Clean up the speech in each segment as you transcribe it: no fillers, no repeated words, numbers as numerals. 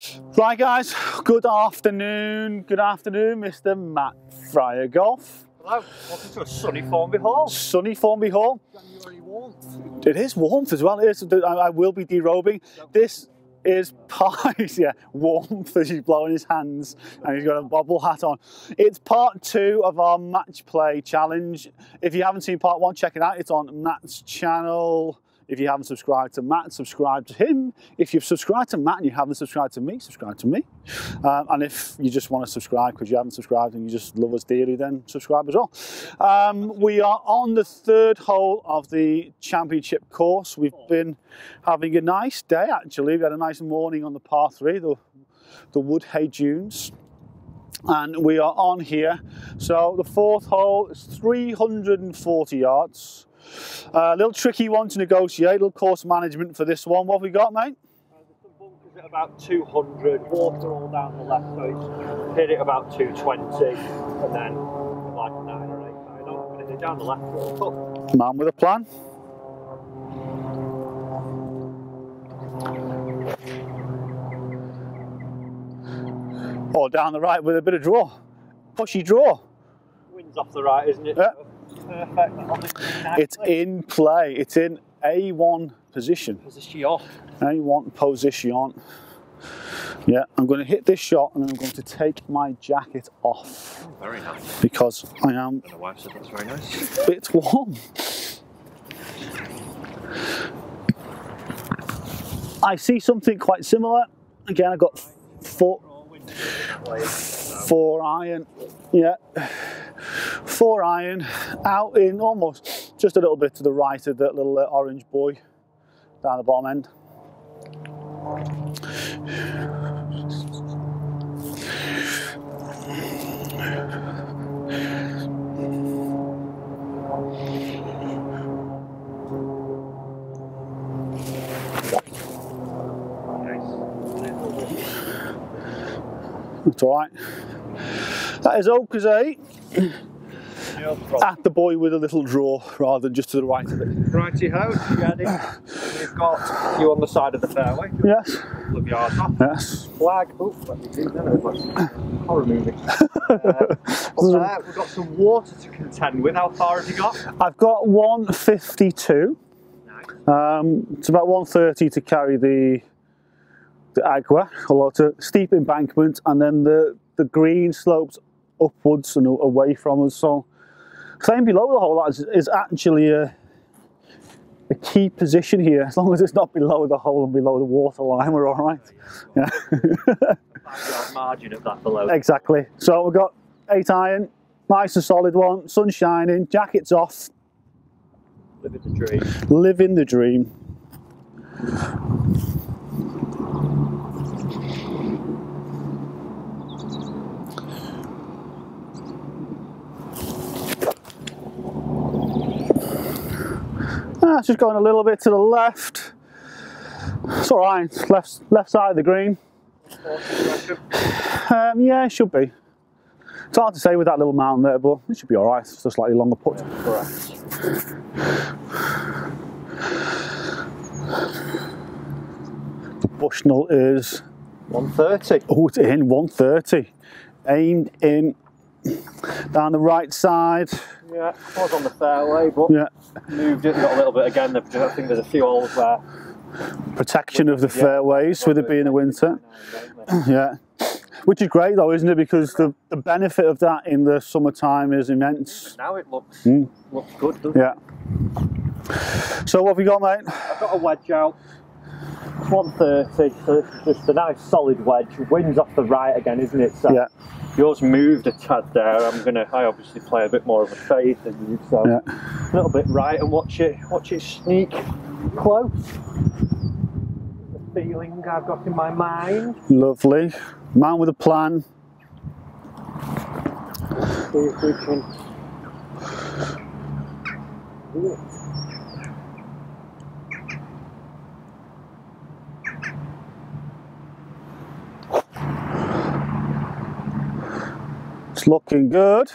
Right guys, good afternoon, Mr. Matt Fryer Golf. Hello, welcome to a sunny Formby Hall. Sunny Formby Hall. January warmth. It is warmth as well. It is. I will be derobing. This is part, yeah, warmth as he's blowing his hands and he's got a bobble hat on. It's part 2 of our match play challenge. If you haven't seen part 1, check it out. It's on Matt's channel. If you haven't subscribed to Matt, subscribe to him. If you've subscribed to Matt and you haven't subscribed to me, subscribe to me. And if you just want to subscribe because you haven't subscribed and you just love us dearly, then subscribe as well. We are on the 3rd hole of the championship course. We've been having a nice day, actually. We had a nice morning on the par 3, the Woodhay Dunes. And we are on here. So the 4th hole is 340 yards. A little tricky one to negotiate, a little course management for this one. What have we got, mate? There's some bunkers at about 200, water all down the left, so it's hit it about 220, and then like a 9 or 8. I know I'm going to hit it down the left really tough. Man with a plan. Or down the right with a bit of draw. Pushy draw. Wind's off the right, isn't it? Yeah. Perfect. It's in play. It's in A1 position. Position. A1 position. Yeah, I'm going to hit this shot and then I'm going to take my jacket off. Oh, very nice. Because I am And the wife said that's very nice. a bit warm. I see something quite similar. Again, I got 4 iron. Yeah. 4 iron out in almost just a little bit to the right of that little orange buoy down the bottom end. That's all right. That is Oakers 8. At the buoy with a little draw rather than just to the right of it. Righty-ho, ready. We've got you on the side of the fairway. Yes. Couple of yards off. Yes. Flag. Oh, let me do that. Horror movie. We've got some water to contend with. How far have you got? I've got 152. Nice. It's about 130 to carry the Agua, a lot of steep embankment, and then the green slopes upwards and away from us. So playing below the hole is actually a key position here. As long as it's not below the hole and below the water line, we're all right. Yeah. 5-yard margin of that below. Exactly. So we've got 8 iron, nice and solid one, sun shining, jackets off. Living the dream. Living the dream. It's just going a little bit to the left. It's all right. Left side of the green. Yeah, it should be. It's hard to say with that little mountain there, but it should be all right. It's just slightly longer putt. Correct. The Bushnell is 130. oh, it's in 130. Aimed in down the right side. Yeah, I was on the fairway, but Yeah. moved it, got a little bit again. I think there's a few holes there. Protection of the fairways with it being the winter. Yeah. Which is great though, isn't it? Because the benefit of that in the summertime is immense. Now it looks good, doesn't it? Yeah. So what have we got, mate? I've got a wedge out. It's 130, so this is just a nice solid wedge. Wind's off the right again, isn't it? So Yeah. yours moved a tad there. I obviously play a bit more of a fade than you, so Yeah. a little bit right and watch it sneak close. The feeling I've got in my mind. Lovely. Man with a plan. See if we can do it. It's looking good.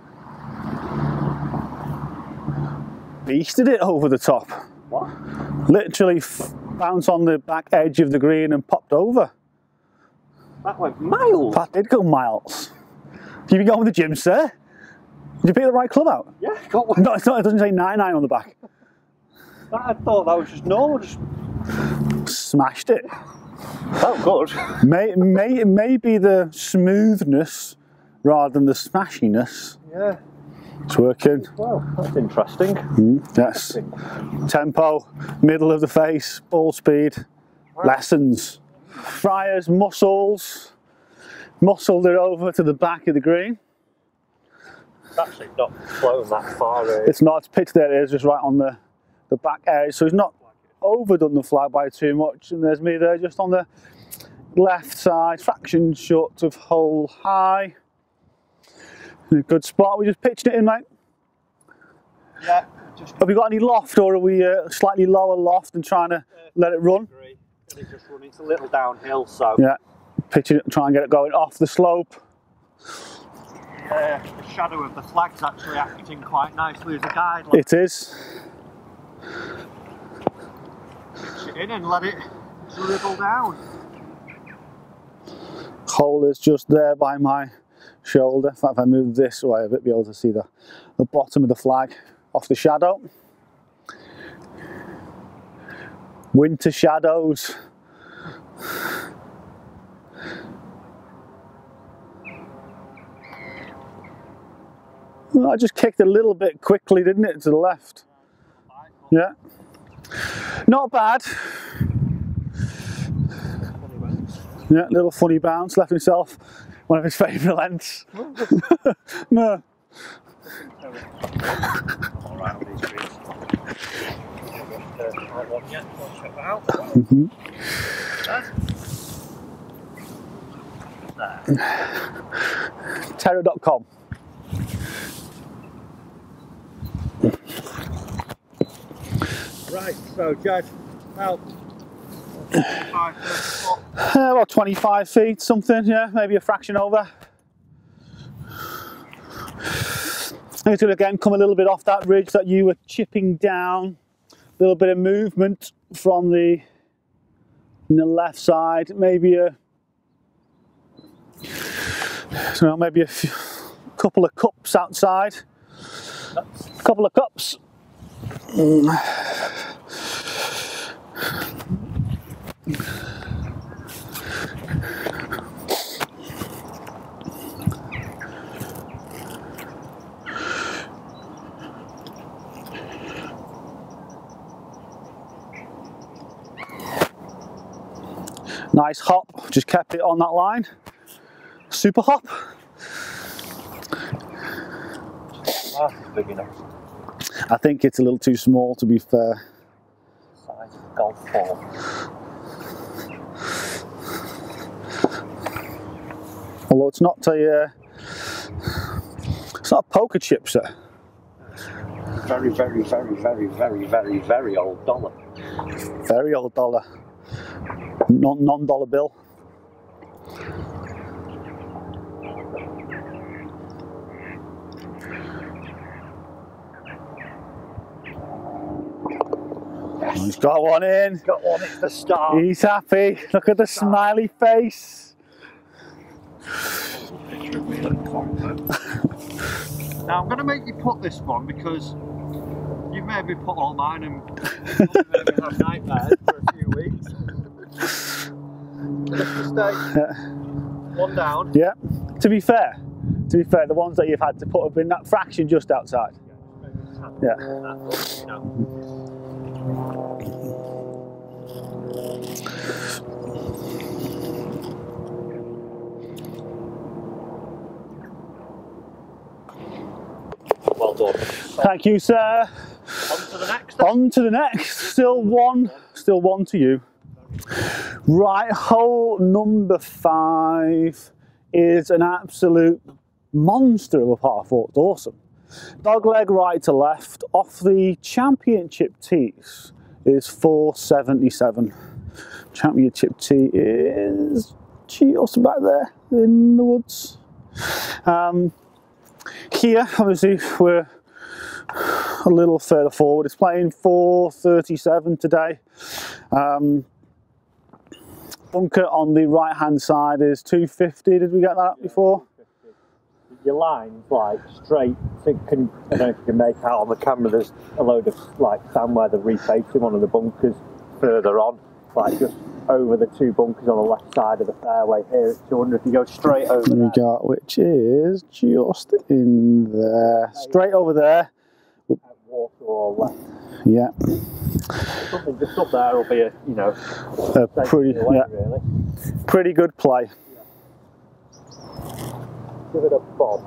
Beasted it over the top. What? Literally bounced on the back edge of the green and popped over. That went miles. That did go miles. Have you been going to the gym, sir? Did you pick the right club out? Yeah, got one. No, it's not, it doesn't say 99 on the back. I thought that was just normal. Just Smashed it. felt good. Maybe the smoothness rather than the smashiness. Yeah. It's working. Well, that's interesting. Yes. Tempo, middle of the face, ball speed, lessons. Fryers muscled it over to the back of the green. It's actually not flown that far. It's not, it's pitched there, it is just right on the back edge, so he's not overdone the flag by too much. And there's me there just on the left side, fraction short of hole high. In a good spot. We just pitched it in, mate. Yeah. Have we got any loft, or are we slightly lower loft and trying to let it run? It's just running. It's a little downhill, so Yeah, pitching it, try and get it going off the slope. yeah, the shadow of the flag's actually acting quite nicely as a guideline. It is. Pitch it in and let it dribble down. Hole is just there by my shoulder. In fact, if I move this way a bit, be able to see the bottom of the flag off the shadow. Winter shadows. Well, I just kicked a little bit quickly, didn't it, to the left? Yeah. Not bad. Yeah, little funny bounce, left himself one of his favourite lengths. No. Alright, on these trees. Right one yet, go and check that out. There. Terra.com. Right, so Jed, about 25, 30 foot. About 25 feet, something, yeah, maybe a fraction over. And it's going to again come a little bit off that ridge that you were chipping down. A little bit of movement from the left side, maybe a couple of cups outside. A couple of cups. Nice hop, just kept it on that line. Super hop. That's big enough. I think it's a little too small, to be fair. Size of golf ball. Although it's not a poker chip, sir. Very, very, very, very, very, very, very old dollar. Very old dollar. Non-dollar bill. Yes. He's got one in. Got one, it's the start. He's happy. Look at the smiley face. Now I'm going to make you put this one because you've made me put all mine and made me have nightmares for a few weeks. Just to stay one down. Yeah. To be fair, the ones that you've had to put have been that fraction just outside. Yeah. Well done. Thank you, sir. On to the next. On to the next. Still one to you. Right, hole number 5 is an absolute monster of a par 4. It's awesome. Dogleg right to left. Off the championship tees is 477. Championship tee is just back there in the woods. Here, obviously, we're a little further forward. It's playing 437 today. bunker on the right hand side is 250. Did we get that up before? Your line's like straight, so I don't know if you can make out on the camera, there's a load of like sand where they're refacing one of the bunkers further on, like just over the two bunkers on the left side of the fairway. Here at 200, if you go straight over we there. got, which is just in there, straight over there. Water or left. Yeah. Something just up there will be a, you know, A pretty, away, yeah, really. pretty good play. Give it a bob.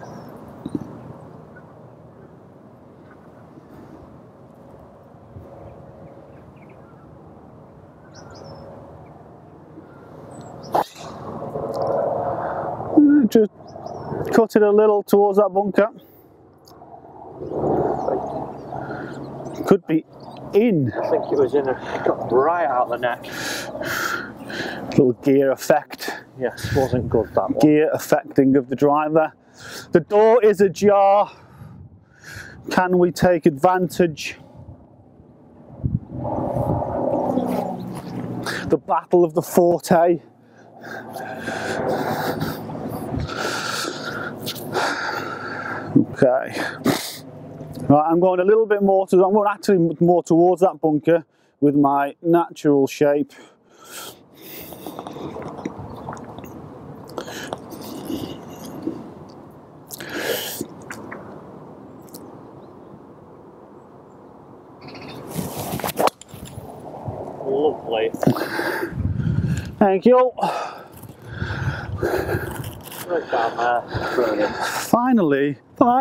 Just cut it a little towards that bunker. Could be in. I think it was in a, got right out the neck. Little gear effect. Yes, wasn't good that one. Gear affecting of the driver. The door is ajar. Can we take advantage? The battle of the Forte. Okay. Right, I'm going a little bit more to, I'm going actually more towards that bunker with my natural shape. Lovely. Thank you. Right down there. Brilliant. Finally.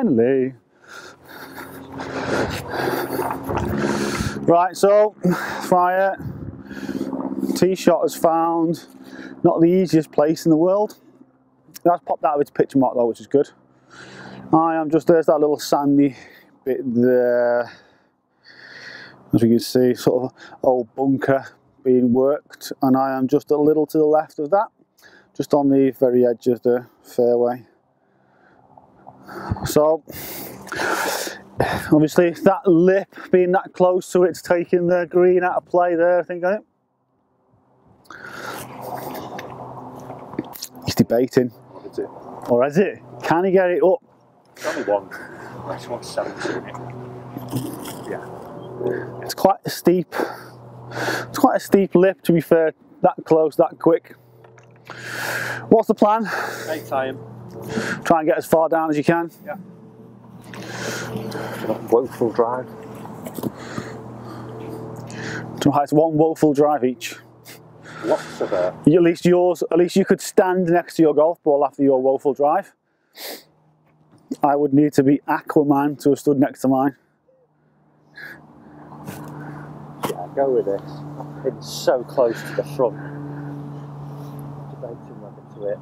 Right, so Fryer, tee shot is found. Not the easiest place in the world. That's popped out of its pitch mark though, which is good. I am just, there's that little sandy bit there. As we can see, sort of old bunker being worked, and I am just a little to the left of that, just on the very edge of the fairway. So, obviously, that lip being that close to it's taking the green out of play there, I think, isn't it? He's debating. Is it? Or is it? Can he get it up? It's only one. That's 170. Yeah. It's quite a steep. It's quite a steep lip, to be fair. That close, that quick. What's the plan? Take time. Try and get as far down as you can. Yeah. Woeful drive. It's one woeful drive each. Lots of air. At least yours. At least you could stand next to your golf ball after your woeful drive. I would need to be Aquaman to have stood next to mine. Yeah, go with this. It's so close to the front. Debating whether to it.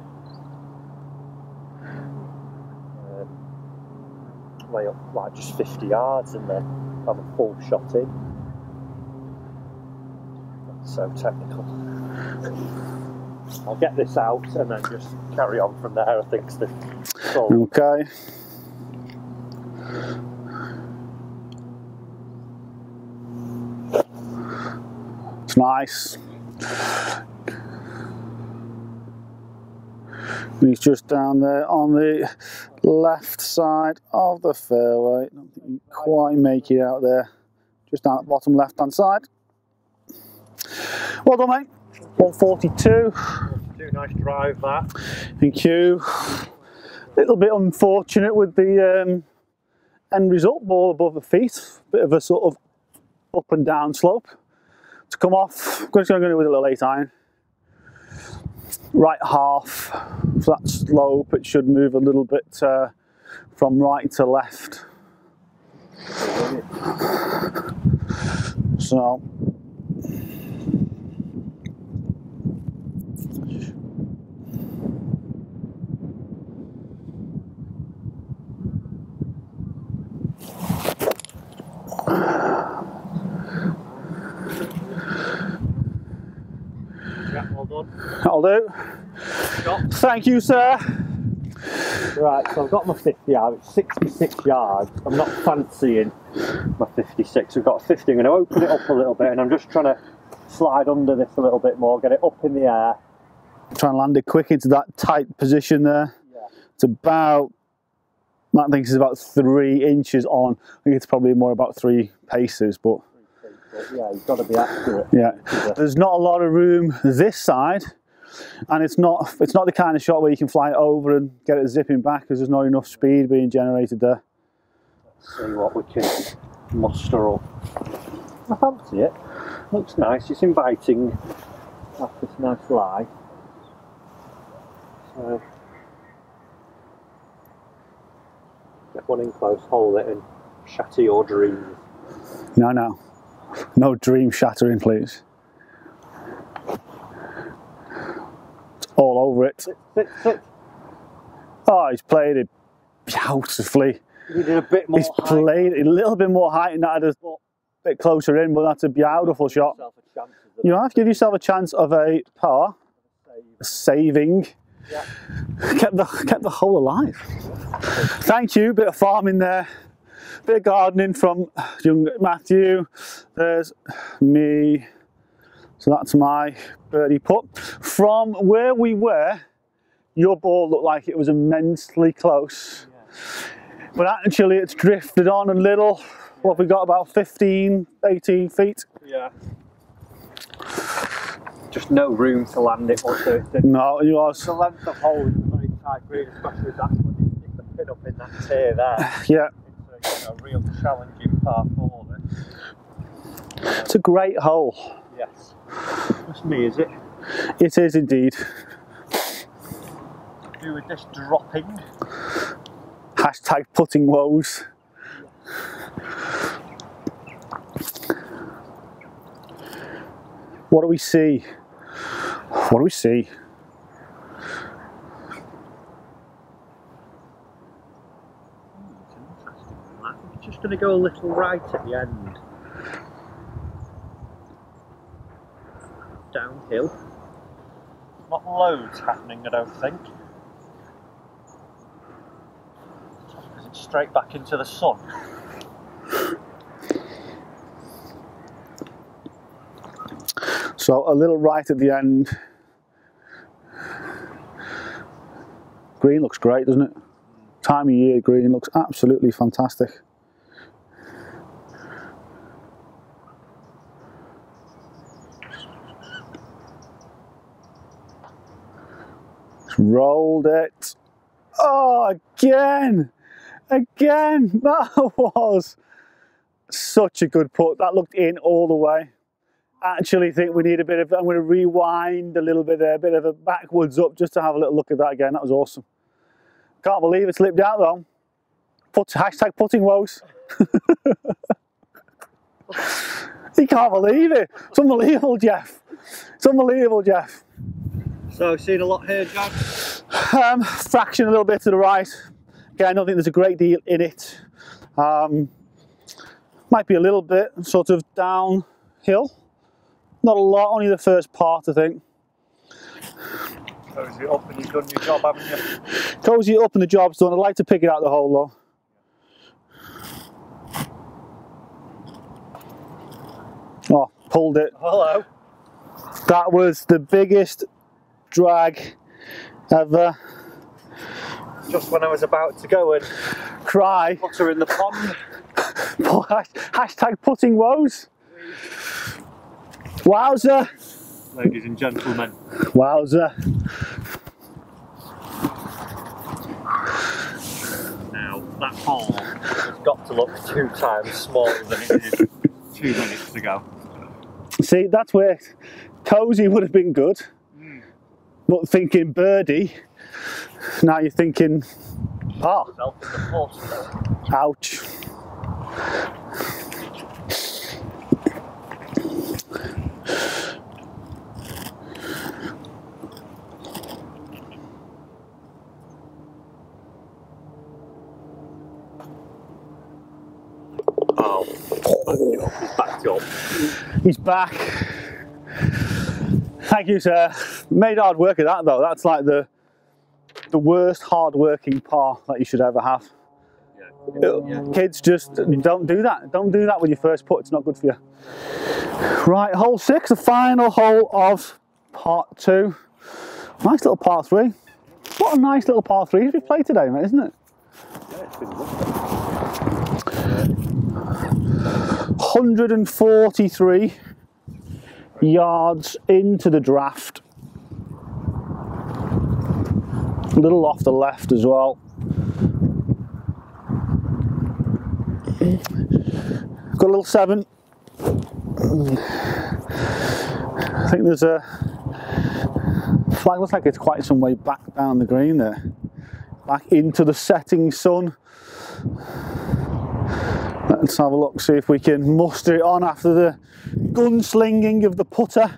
Way up like just 50 yards and then have a full shot in. That's so technical. I'll get this out and then just carry on from there. I think it's the goal. Okay. It's nice. He's just down there on the left side of the fairway. I don't think you can quite make it out there. Just down at the bottom left hand side. Well done, mate. 142. Nice drive that. Thank you. Little bit unfortunate with the end result, ball above the feet. Bit of a sort of up and down slope. To come off, I'm just going to go with a little 8 iron. Right half of that slope, it should move a little bit from right to left. So, Yeah, well done. that'll do. Stop. Thank you, sir. Right, so I've got my 50 yards, 66 yards. I'm not fancying my 56. We've got a 50. I'm going to open it up a little bit and I'm just trying to slide under this a little bit more, get it up in the air Try and land it quick into that tight position there. Yeah. It's about, Matt thinks it's about 3 inches on. I think it's probably more about 3 paces, but yeah, you've got to be accurate. yeah. There's not a lot of room this side, and it's not the kind of shot where you can fly it over and get it zipping back because there's not enough speed being generated there. Let's see what we can muster up. I fancy it. Looks nice. It's inviting. That's this nice lie. So get one in close, hold it, and shatter your dreams. No. No dream shattering, please. It's all over it. Sit. Oh, he's played it beautifully. You did a bit more. He's played it a little bit more height and that, a bit closer in, but that's a beautiful shot. You have to give yourself a chance of a par, saving. Yeah. Kept the hole alive. Thank you. Bit of farming there, bit of gardening from young Matthew. There's me. So that's my birdie putt. From where we were, your ball looked like it was immensely close. Yeah. But actually it's drifted on a little. What have we got, about 15, 18 feet? Yeah. Just no room to land it, was there? No, it was. The length of hole is a very tight green, especially with that when you stick the pin up in that tier there. Yeah. It's a real challenging par 4 then. It's a great hole. Yes. That's me, is it? It is indeed. Do with this dropping. Hashtag putting woes. What do we see? What do we see? It's an interesting one. I think it's just going to go a little right at the end. Downhill. Not loads happening, I don't think. Because it's straight back into the sun. So a little right at the end. Green looks great, doesn't it? Time of year green looks absolutely fantastic. Just rolled it. Oh, again! That was such a good putt. That looked in all the way. Actually think we need a bit of, I'm going to rewind a little bit there, a bit of a backwards up just to have a little look at that again. That was awesome. Can't believe it slipped out though. Hashtag putting woes. You can't believe it. It's unbelievable, Jeff. It's unbelievable, Jeff. So, seen a lot here, John? Fraction a little bit to the right. Again, I don't think there's a great deal in it. Might be a little bit sort of downhill. Not a lot, only the first part, I think. Cozy up and you've done your job, haven't you? Cozy up and the job's done. I'd like to pick it out the hole though. Oh, pulled it. Hello. That was the biggest drag ever. Just when I was about to go and Cry. put her in the pond. Hashtag putting woes. Wowzer. Ladies and gentlemen. Wowzer. Now, that hole has got to look 2 times smaller than it did 2 minutes ago. See, that's where cozy would have been good. But thinking birdie, now you're thinking par. Ouch. Oh, he's backed up. He's back. Thank you, sir. Made hard work of that though. That's like the worst hard working par that you should ever have. Yeah. Kids, just don't do that. Don't do that with your first putt. It's not good for you. Right, hole 6, the final hole of part 2. Nice little par 3. What a nice little par 3 we've played today, mate, isn't it? Yeah, it's been good. 143 yards into the draft. A little off the left as well. Got a little 7. I think there's a flag, looks like it's quite some way back down the green there. Back into the setting sun. Let's have a look, see if we can muster it on after the gunslinging of the putter.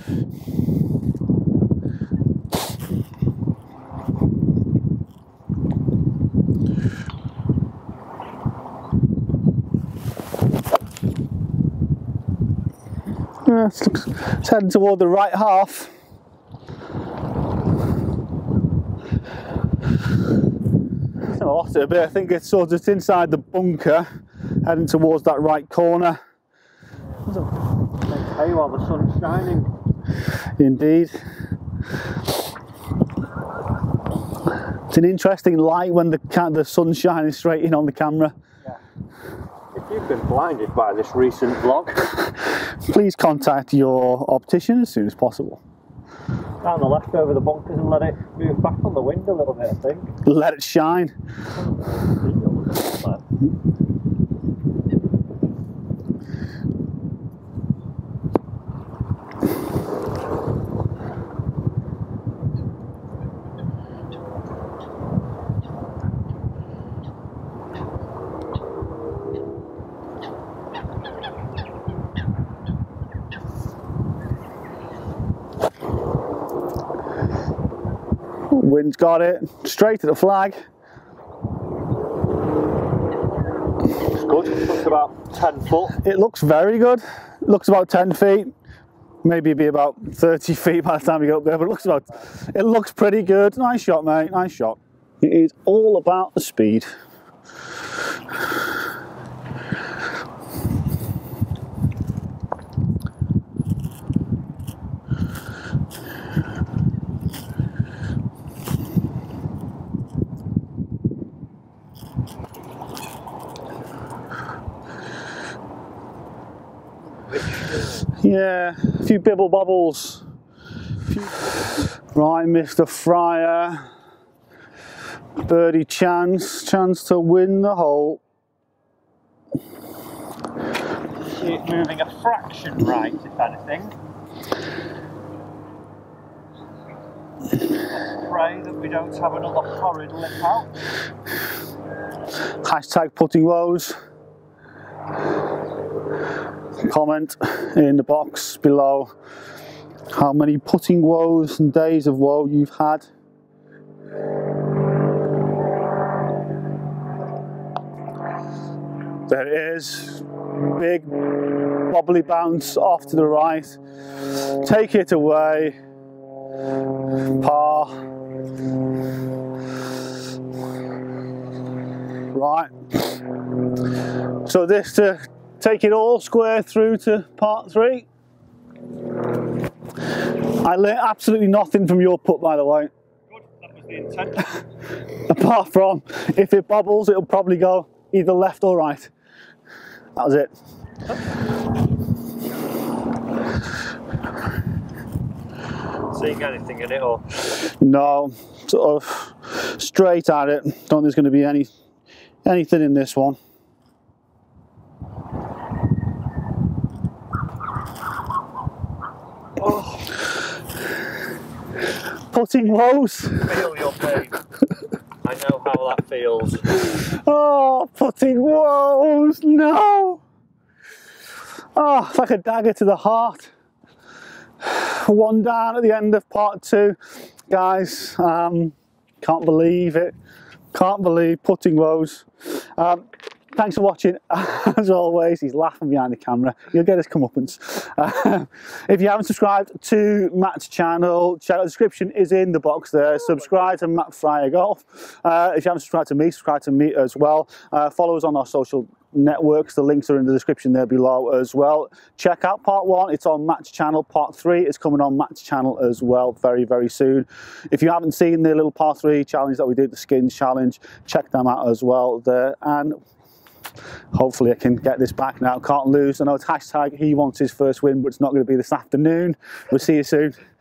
It's heading toward the right half. I lost it a bit. I think it's sort of just inside the bunker, heading towards that right corner. Hey, while the sun's shining. Indeed. It's an interesting light when the sun's shining straight in on the camera. Yeah. If you've been blinded by this recent vlog, please contact your optician as soon as possible. Down the left over the bunkers and let it move back on the wind a little bit, I think. Let it shine. Wind's got it, straight to the flag. It's good, it looks about 10 foot. It looks very good. It looks about 10 feet. Maybe be about 30 feet by the time we get up there, but it looks pretty good. Nice shot, mate, nice shot. It is all about the speed. Yeah, a few bibble bobbles. Right, Mr. Fryer. Birdie chance to win the hole. See it moving a fraction right, if anything. Let's pray that we don't have another horrid lip out. Hashtag putting woes. Comment in the box below how many putting woes and days of woe you've had. There it is. Big wobbly bounce off to the right. Take it away. Par. Right. So this to take it all square through to part 3. I learned absolutely nothing from your putt, by the way. Good, that was the intent. Apart from, if it bobbles, it'll probably go either left or right. That was it. Seeing anything in it, or? No, sort of straight at it. Don't think there's going to be anything in this one. Oh. Putting woes. Feel your pain. I know how that feels. Oh, putting woes. No. Oh, it's like a dagger to the heart. One down at the end of part 2. Guys, can't believe it. Can't believe putting woes. Thanks for watching. As always, he's laughing behind the camera. You'll get his comeuppance. If you haven't subscribed to Matt's channel description is in the box there. Subscribe to Matt Fryer Golf. If you haven't subscribed to me as well. Follow us on our social networks. The links are in the description there below as well. Check out part 1, it's on Matt's channel. Part 3 is coming on Matt's channel as well very, very soon. If you haven't seen the little part 3 challenge that we did, the skins challenge, check them out as well there. And hopefully I can get this back now. Can't lose. I know it's hashtag he wants his first win, but it's not going to be this afternoon. We'll see you soon.